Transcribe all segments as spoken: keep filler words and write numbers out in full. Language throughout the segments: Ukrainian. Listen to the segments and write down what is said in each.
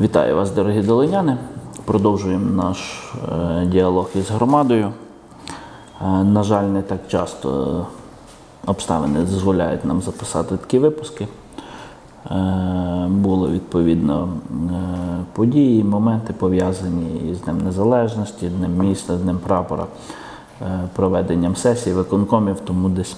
Вітаю вас, дорогі долиняни. Продовжуємо наш е, діалог із громадою. Е, на жаль, не так часто обставини дозволяють нам записати такі випуски. Е, були, відповідно, е, події, моменти пов'язані з Днем Незалежності, Днем міста, Днем прапора, е, проведенням сесій, виконкомів, тому десь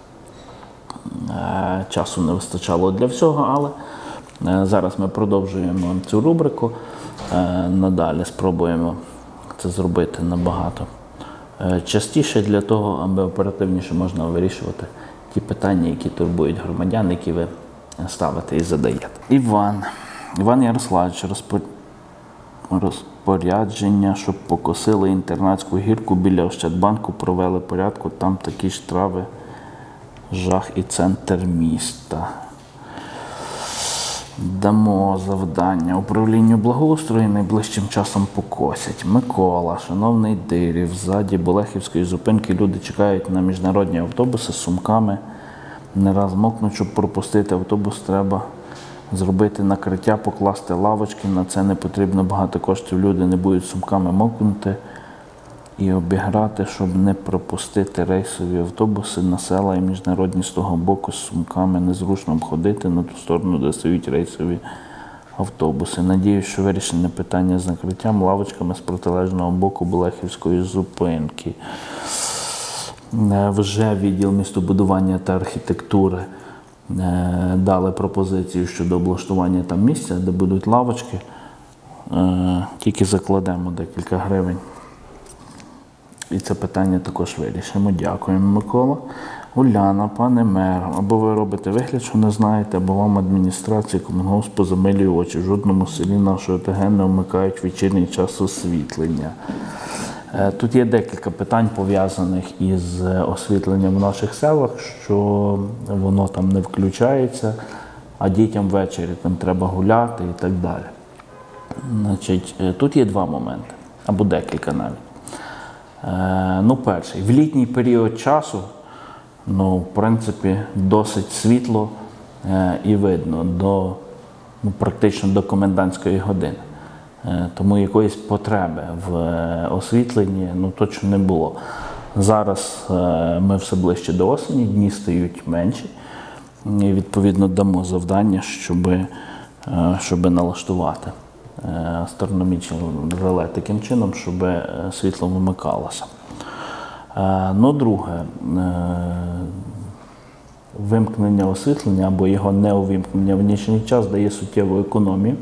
е, часу не вистачало для всього, але зараз ми продовжуємо цю рубрику. Надалі спробуємо це зробити набагато частіше для того, аби оперативніше можна вирішувати ті питання, які турбують громадян, які ви ставите і задаєте. Іван. Іван Ярославович, розпор... розпорядження, щоб покосили інтернатську гірку біля Ощадбанку, провели порядку, там такі ж трави, жах і центр міста. Дамо завдання управлінню благоустрою, найближчим часом покосять. Микола, шановний Дирів, ззаді Болехівської зупинки люди чекають на міжнародні автобуси з сумками. Не раз мокнуть, щоб пропустити автобус, треба зробити накриття, покласти лавочки. На це не потрібно багато коштів, люди не будуть сумками мокнути і обіграти, щоб не пропустити рейсові автобуси на села і міжнародні з того боку з сумками. Незручно ходити на ту сторону, де стоять рейсові автобуси. Надіюсь, що вирішене питання з накриттям лавочками з протилежного боку Болехівської зупинки. Вже відділ містобудування та архітектури дали пропозицію щодо облаштування там місця, де будуть лавочки. Тільки закладемо декілька гривень. І це питання також вирішимо. Дякуємо, Микола. Уляна, пане мер, або ви робите вигляд, що не знаєте, або вам адміністрація Комунгоспу замилює очі. В жодному селі нашого ОТГ не вмикають вечірній час освітлення. Тут є декілька питань, пов'язаних із освітленням в наших селах, що воно там не включається, а дітям ввечері там треба гуляти і так далі. Значить, тут є два моменти, або декілька навіть. Ну, перший, в літній період часу, ну, в принципі, досить світло е, і видно до, ну, практично до комендантської години. Е, тому якоїсь потреби в е, освітленні, ну, точно не було. Зараз е, ми все ближче до осені, дні стають менші, і, відповідно, дамо завдання, щоб, е, щоб налаштувати астрономічне реле таким чином, щоб світло вимикалося. Ну, друге, вимкнення освітлення або його неувімкнення в нічний час дає суттєву економію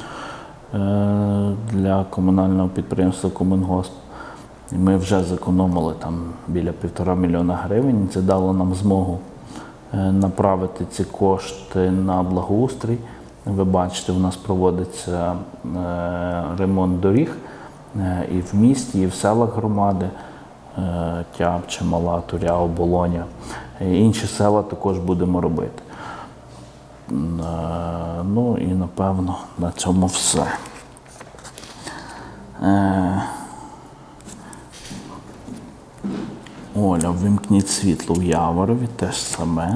для комунального підприємства Комунгосп. Ми вже зекономили там біля півтора мільйона гривень. Це дало нам змогу направити ці кошти на благоустрій. Ви бачите, у нас проводиться е, ремонт доріг е, і в місті, і в селах громади, е, Тябче, Мала, Туря, Оболоня. Е, інші села також будемо робити. Е, ну і, напевно, на цьому все. Е, Оля, вимкніть світло в Яворові, теж саме.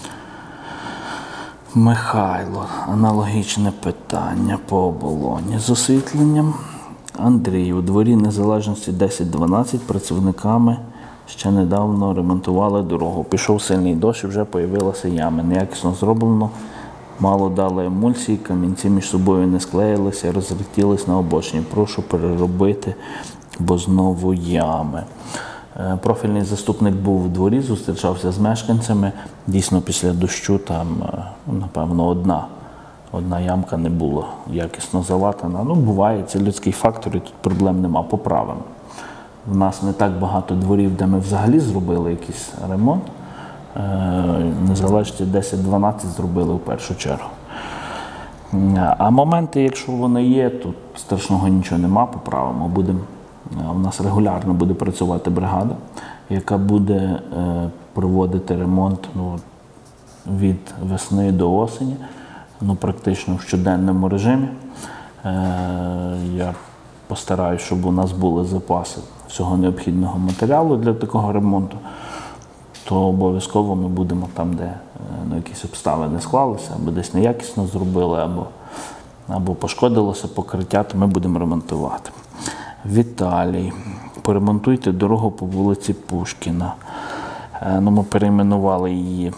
Михайло, аналогічне питання по Оболоні з освітленням. Андрій, у дворі Незалежності десять дванадцять працівниками ще недавно ремонтували дорогу. Пішов сильний дощ і вже появилися ями. Неякісно зроблено, мало дали емульсії, камінці між собою не склеїлися, розлетілись на обочині. Прошу переробити, бо знову ями. Профільний заступник був у дворі, зустрічався з мешканцями. Дійсно, після дощу там, напевно, одна, одна ямка не була якісно залатана. Ну, буває, це людський фактор, і тут проблем нема, поправимо. У нас не так багато дворів, де ми взагалі зробили якийсь ремонт. Незалежності десять дванадцять зробили в першу чергу. А моменти, якщо вони є, тут страшного нічого нема, поправимо, будемо. У нас регулярно буде працювати бригада, яка буде е, проводити ремонт, ну, від весни до осені, ну, практично в щоденному режимі. Е, я постараюсь, щоб у нас були запаси всього необхідного матеріалу для такого ремонту, то обов'язково ми будемо там, де ну, якісь обставини склалися, або десь неякісно зробили, або або пошкодилося покриття, то ми будемо ремонтувати. Віталій. Поремонтуйте дорогу по вулиці Пушкіна. Ну, ми перейменували її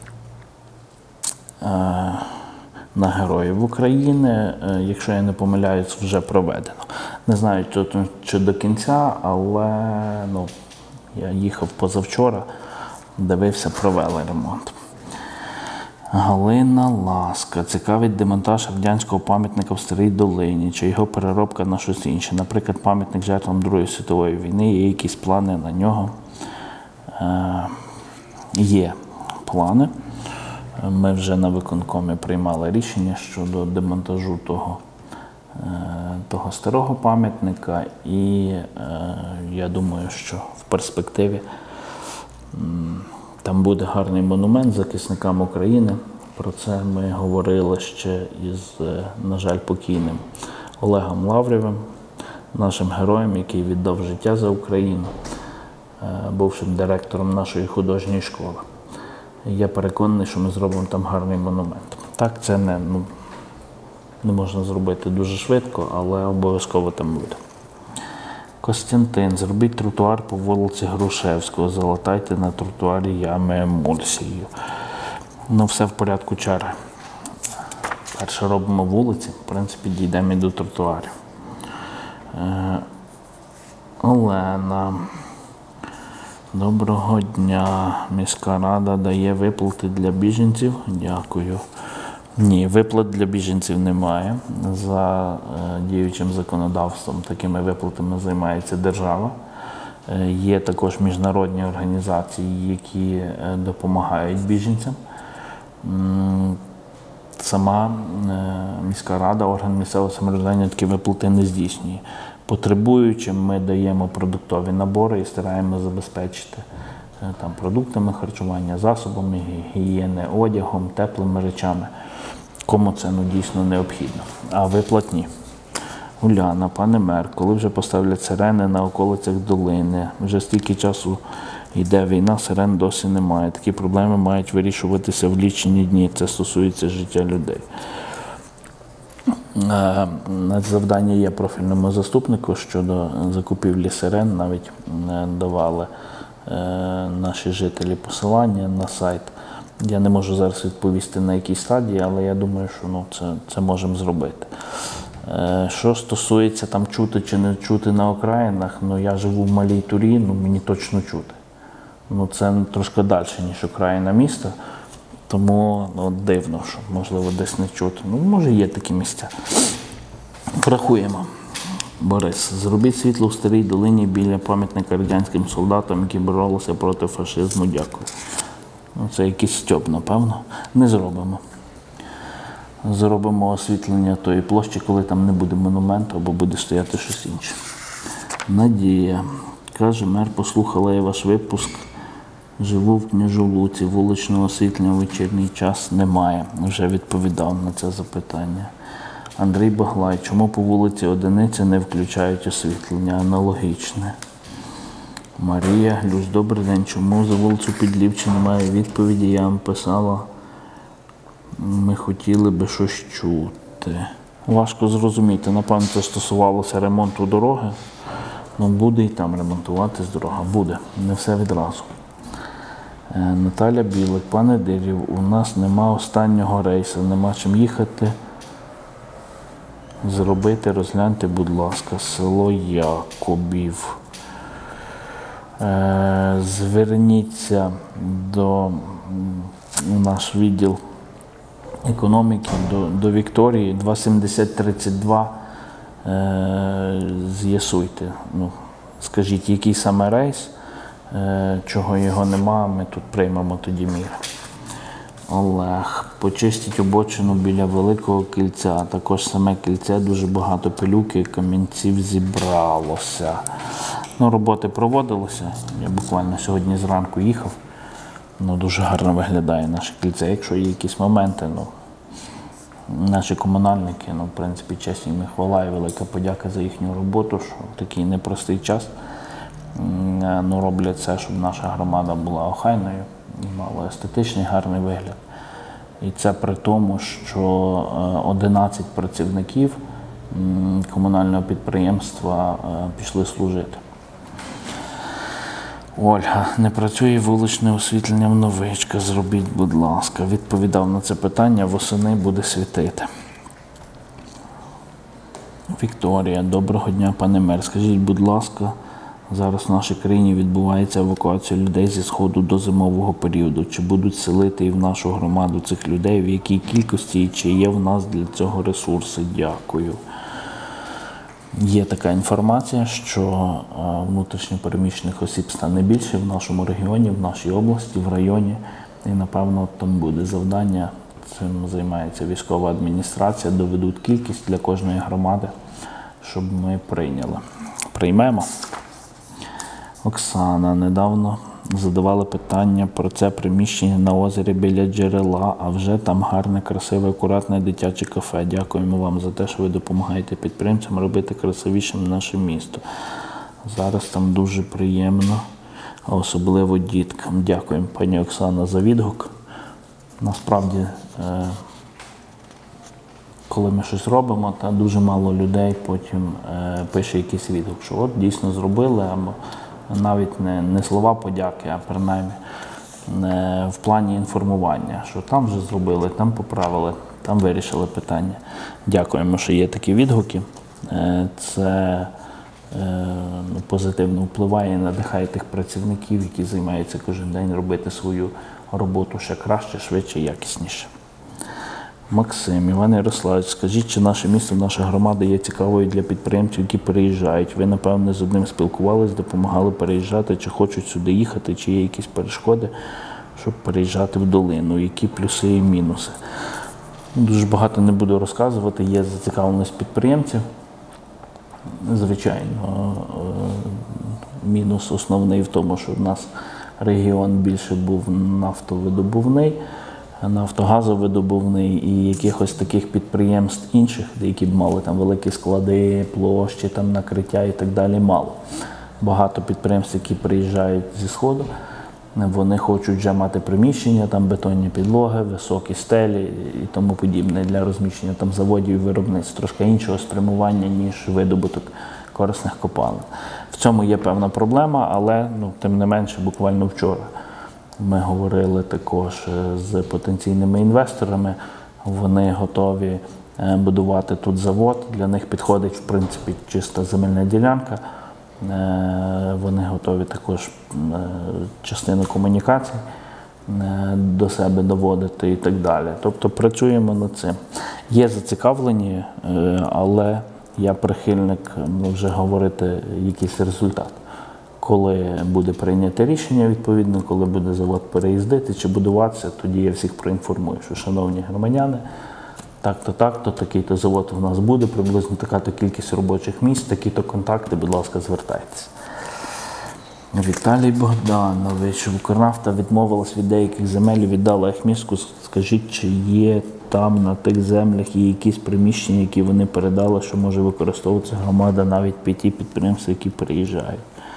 на Героїв України. Якщо я не помиляюсь, вже проведено. Не знаю, чи до кінця, але ну, я їхав позавчора, дивився, провели ремонт. Галина Ласка. Цікавить демонтаж радянського пам'ятника в Старій Долині, чи його переробка на щось інше. Наприклад, пам'ятник жертвам Другої світової війни, є якісь плани на нього? Е, є плани. Ми вже на виконкомі приймали рішення щодо демонтажу того, е, того старого пам'ятника, і е, я думаю, що в перспективі м, там буде гарний монумент захисникам України. Про це ми говорили ще із, на жаль, покійним Олегом Лаврєвим, нашим героєм, який віддав життя за Україну, бувшим директором нашої художньої школи. Я переконаний, що ми зробимо там гарний монумент. Так, це не, ну, не можна зробити дуже швидко, але обов'язково там буде. Костянтин. Зробіть тротуар по вулиці Грушевського, залатайте на тротуарі ями емульсією. Ну, все в порядку черги. Перше робимо вулиці, в принципі, дійдемо і до тротуарів. Е, Олена. Доброго дня. Міська рада дає виплати для біженців? Дякую. Ні, виплат для біженців немає. За е, діючим законодавством такими виплатами займається держава. Е, є також міжнародні організації, які е, допомагають біженцям. М, сама е, міська рада, орган місцевого самоврядування такі виплати не здійснює. Потребуючим ми даємо продуктові набори і стараємося забезпечити е, там, продуктами харчування, засобами гігієни, одягом, теплими речами. Кому це ну, дійсно необхідно. А виплатні. Уляна, пане мер, коли вже поставлять сирени на околицях долини? Вже стільки часу йде війна, сирен досі немає. Такі проблеми мають вирішуватися в лічені дні. Це стосується життя людей. Завдання є профільному заступнику щодо закупівлі сирен. Навіть давали наші жителі посилання на сайт. Я не можу зараз відповісти на якій стадії, але я думаю, що ну, це, це можемо зробити. Е, що стосується там чути чи не чути на окраїнах, ну я живу в Малій Турі, ну мені точно чути. Ну це трошки далі, ніж окраїна міста, тому ну, дивно, що можливо десь не чути. Ну може є такі місця. Врахуємо. Борис, зробіть світло в Старій Долині біля пам'ятника радянським солдатам, які боролися проти фашизму. Дякую. Ну, це якийсь стьоп, напевно. Не зробимо. Зробимо освітлення тої площі, коли там не буде монументу, або буде стояти щось інше. Надія. Каже, мер, послухала я ваш випуск. Живу в Княжолуці, вуличного освітлення в вечірній час немає. Вже відповідав на це запитання. Андрій Баглай. Чому по вулиці Одиниці не включають освітлення? Аналогічне. Марія Глюс, добрий день. Чому за вулицю Підлівчі немає відповіді? Я вам писала, ми хотіли би щось чути. Важко зрозуміти. Напевно, це стосувалося ремонту дороги. Ну, буде і там ремонтуватись дорога. Буде. Не все відразу. Наталя Білик. Пане Дирів, у нас нема останнього рейсу, нема чим їхати. Зробити, розгляньте, будь ласка, село Якобів. Зверніться до наш відділ економіки, до, до Вікторії, два сімдесят тридцять два, з'ясуйте, ну, скажіть, який саме рейс, чого його нема, ми тут приймемо тоді міри. Олег, почистіть обочину біля Великого Кільця, а також саме кільце, дуже багато пилюки, камінців зібралося. Ну, роботи проводилися, я буквально сьогодні зранку їхав, ну, дуже гарно виглядає наше кільце. Якщо є якісь моменти, ну, наші комунальники, ну, в принципі, чесні їм хвала і велика подяка за їхню роботу, що в такий непростий час ну, роблять все, щоб наша громада була охайною, мала естетичний, гарний вигляд. І це при тому, що одинадцять працівників комунального підприємства пішли служити. Ольга, не працює вуличне освітлення в Новичка, зробіть, будь ласка. Відповідав на це питання, восени буде світити. Вікторія, доброго дня, пане мер. Скажіть, будь ласка, зараз в нашій країні відбувається евакуація людей зі Сходу до зимового періоду. Чи будуть селити і в нашу громаду цих людей, в якій кількості і чи є в нас для цього ресурси? Дякую. Є така інформація, що внутрішньо переміщених осіб стане більше в нашому регіоні, в нашій області, в районі. І, напевно, там буде завдання. Цим займається військова адміністрація, доведуть кількість для кожної громади, щоб ми прийняли. Приймемо. Оксана, недавно задавали питання про це приміщення на озері біля джерела, а вже там гарне, красиве, акуратне дитяче кафе. Дякуємо вам за те, що ви допомагаєте підприємцям робити красивішим наше місто. Зараз там дуже приємно, а особливо діткам. Дякуємо, пані Оксана, за відгук. Насправді, коли ми щось робимо, та дуже мало людей потім пише якийсь відгук, що от дійсно зробили, або навіть не, не слова подяки, а принаймні в плані інформування, що там вже зробили, там поправили, там вирішили питання. Дякуємо, що є такі відгуки. Це позитивно впливає і надихає тих працівників, які займаються кожен день робити свою роботу ще краще, швидше, якісніше. Максим, Іван Ярославович, скажіть, чи наше місто, наша громада є цікавою для підприємців, які переїжджають? Ви, напевне, з одним спілкувались, допомагали переїжджати, чи хочуть сюди їхати, чи є якісь перешкоди, щоб переїжджати в долину? Які плюси і мінуси? Дуже багато не буду розказувати, є зацікавленість підприємців. Звичайно, мінус основний в тому, що в нас регіон більше був нафтовидобувний, нафтогазовидобувний і якихось таких підприємств інших, які б мали там великі склади, площі, там накриття і так далі, мало. Багато підприємств, які приїжджають зі Сходу, вони хочуть вже мати приміщення, там бетонні підлоги, високі стелі і тому подібне для розміщення там заводів і виробництв. Трошки іншого спрямування, ніж видобуток корисних копалин. В цьому є певна проблема, але ну, тим не менше, буквально вчора ми говорили також з потенційними інвесторами. Вони готові будувати тут завод. Для них підходить, в принципі, чиста земельна ділянка. Вони готові також частину комунікацій до себе доводити і так далі. Тобто працюємо над цим. Є зацікавлені, але я прихильник вже говорити якийсь результат. Коли буде прийнято рішення відповідно, коли буде завод переїздити чи будуватися, тоді я всіх проінформую, що, шановні громадяни, так-то, так-то, такий-то завод у нас буде, приблизно така-то кількість робочих місць, такі-то контакти, будь ласка, звертайтеся. Віталій Богданович, Укрнафта відмовилась від деяких земель і віддала їх містку. Скажіть, чи є там на тих землях є якісь приміщення, які вони передали, що може використовуватися громада навіть під ті підприємства, які переїжджають?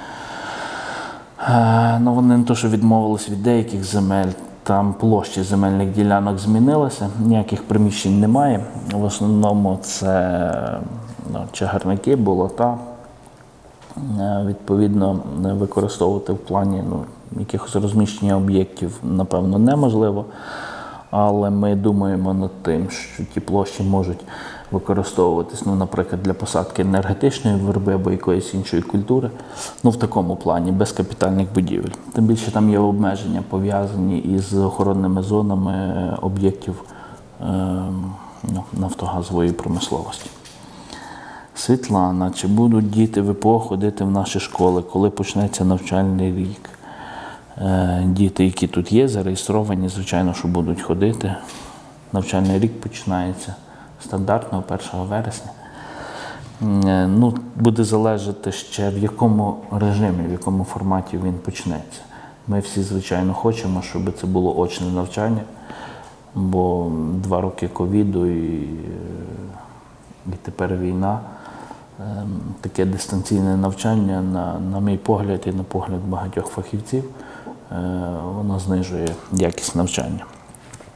Ну, вони не то, що відмовились від деяких земель, там площі земельних ділянок змінилися, ніяких приміщень немає. В основному це ну, чагарники, болота. Відповідно, використовувати в плані ну, якихось розміщення об'єктів, напевно, неможливо. Але ми думаємо над тим, що ті площі можуть використовуватись, ну, наприклад, для посадки енергетичної верби або якоїсь іншої культури, ну, в такому плані, без капітальних будівель. Тим більше там є обмеження, пов'язані із охоронними зонами об'єктів е, ну, нафтогазової промисловості. Світлана, чи будуть діти ВПО ходити в наші школи, коли почнеться навчальний рік? Е, діти, які тут є, зареєстровані, звичайно, що будуть ходити. Навчальний рік починається стандартно першого вересня. Е, ну, буде залежати ще в якому режимі, в якому форматі він почнеться. Ми всі, звичайно, хочемо, щоб це було очне навчання, бо два роки ковіду і, і тепер війна. Таке дистанційне навчання, на, на мій погляд і на погляд багатьох фахівців, воно знижує якість навчання.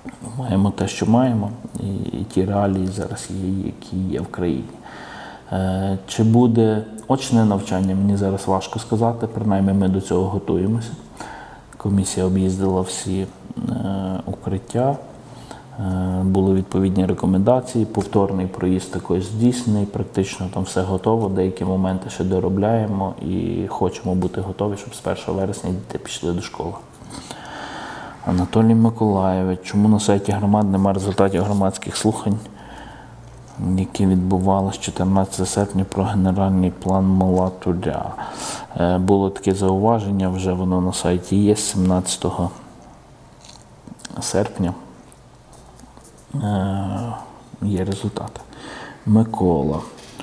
маємо те, що маємо, і, і ті реалії зараз є, які є в країні. Е, чи буде очне навчання, мені зараз важко сказати, принаймні ми до цього готуємося. Комісія об'їздила всі е, укриття, е, були відповідні рекомендації, повторний проїзд також здійснений, практично там все готово, деякі моменти ще доробляємо і хочемо бути готові, щоб з першого вересня діти пішли до школи. Анатолій Миколайович, чому на сайті громад немає результатів громадських слухань, які відбувалися чотирнадцятого серпня про генеральний план Мала Туря? Було таке зауваження, вже воно на сайті є, сімнадцятого серпня є результати. Микола.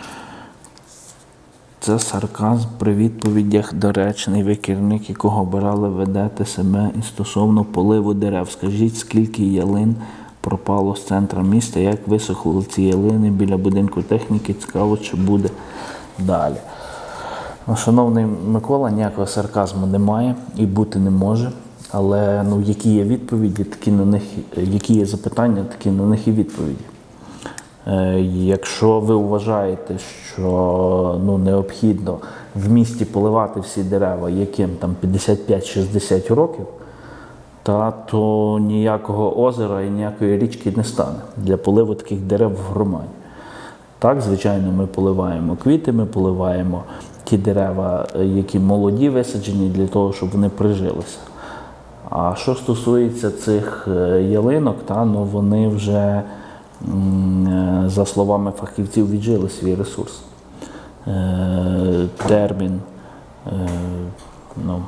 Це сарказм при відповідях доречний. Ви керівник, якого обирали, ведете себе і стосовно поливу дерев. Скажіть, скільки ялин пропало з центру міста, як висохли ці ялини біля будинку техніки, цікаво, чи буде далі. Ну, шановний Микола, ніякого сарказму немає і бути не може, але ну, які є відповіді, такі на них, які є запитання, такі на них і відповіді. Е, якщо ви вважаєте, що ну, необхідно в місті поливати всі дерева, яким там п'ятдесят п'ять шістдесят років, та, то ніякого озера і ніякої річки не стане для поливу таких дерев в громаді. Так, звичайно, ми поливаємо квіти, ми поливаємо ті дерева, які молоді висаджені, для того, щоб вони прижилися. А що стосується цих ялинок, та, ну, вони вже, за словами фахівців, віджили свій ресурс. Термін ну,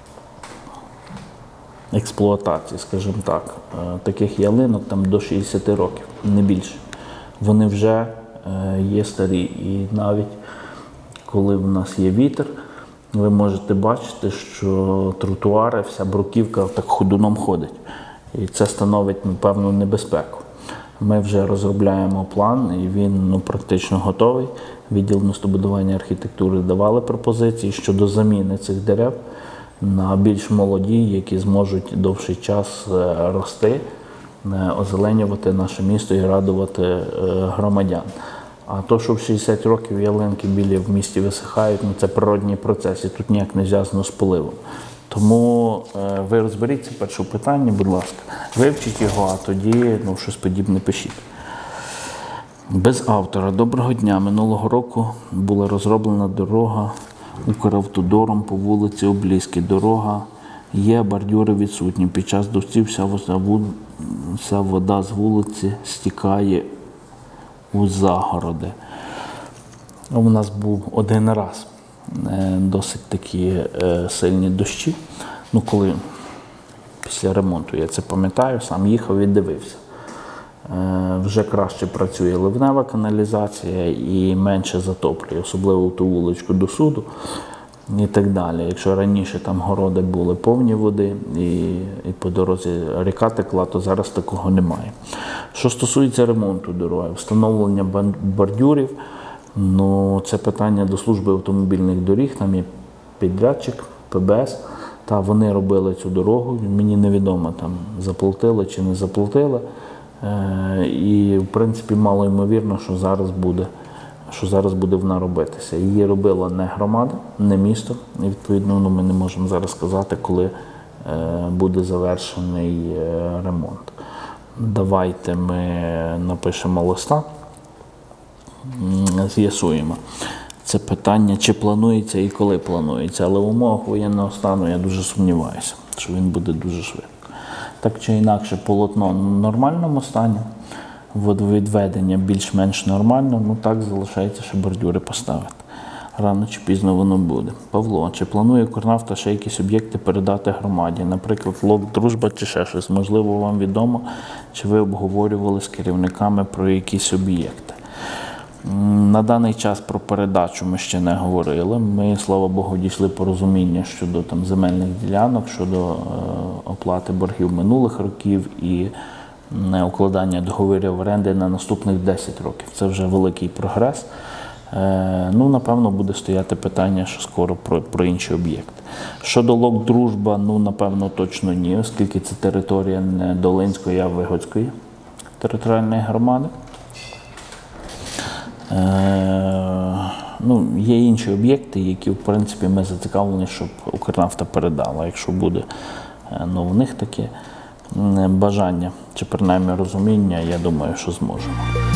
експлуатації, скажімо так, таких ялинок там до шістдесят років, не більше. Вони вже є старі. І навіть коли в нас є вітер, ви можете бачити, що тротуари, вся бруківка так ходуном ходить. І це становить, напевно, небезпеку. Ми вже розробляємо план, і він ну, практично готовий. Відділ містобудування і архітектури давали пропозиції щодо заміни цих дерев на більш молоді, які зможуть довший час рости, озеленювати наше місто і радувати громадян. А то, що в шістдесят років ялинки білі в місті висихають, ну, це природній процес, і тут ніяк не зв'язано з поливом. Тому е, ви розберіться перше питання, будь ласка, вивчіть його, а тоді ну, щось подібне пишіть. Без автора. Доброго дня. Минулого року була розроблена дорога Укравтодором по вулиці Облізькій. Дорога є, бордюри відсутні. Під час дощів вся, вся вода з вулиці стікає у загороди. У нас був один раз досить такі сильні дощі. Ну, коли після ремонту, я це пам'ятаю, сам їхав і дивився. Вже краще працює ливнева каналізація і менше затоплює, особливо в ту вуличку до суду і так далі. Якщо раніше там городи були повні води і, і по дорозі ріка текла, то зараз такого немає. Що стосується ремонту дороги, встановлення бордюрів, ну, це питання до служби автомобільних доріг, там є підрядчик, пе бе ес, та вони робили цю дорогу, мені невідомо, там заплатили чи не заплатили. І, в принципі, мало ймовірно, що зараз буде, що зараз буде вона робитися. Її робила не громада, не місто. І, відповідно, ну, ми не можемо зараз сказати, коли буде завершений ремонт. Давайте ми напишемо листа, з'ясуємо це питання, чи планується і коли планується. Але в умовах воєнного стану я дуже сумніваюся, що він буде дуже швидко. Так чи інакше, полотно в нормальному стані, водовідведення більш-менш нормально, ну так залишається, що бордюри поставити. Рано чи пізно воно буде. Павло, чи планує Укрнафта ще якісь об'єкти передати громаді? Наприклад, лок «Дружба» чи ще щось? Можливо, вам відомо, чи ви обговорювали з керівниками про якісь об'єкти? На даний час про передачу ми ще не говорили. Ми, слава Богу, дійшли порозуміння щодо там, земельних ділянок, щодо е, оплати боргів минулих років і е, укладання договорів оренди на наступних десять років. Це вже великий прогрес. Е, ну, напевно, буде стояти питання, що скоро про, про інші об'єкти. Щодо ЛОК «Дружба», ну, напевно, точно ні, оскільки це територія не Долинської, а Вигодської територіальної громади. Е, ну, є інші об'єкти, які, в принципі, ми зацікавлені, щоб Укрнафта передала. Якщо буде ну, в них таке бажання чи принаймні розуміння, я думаю, що зможемо.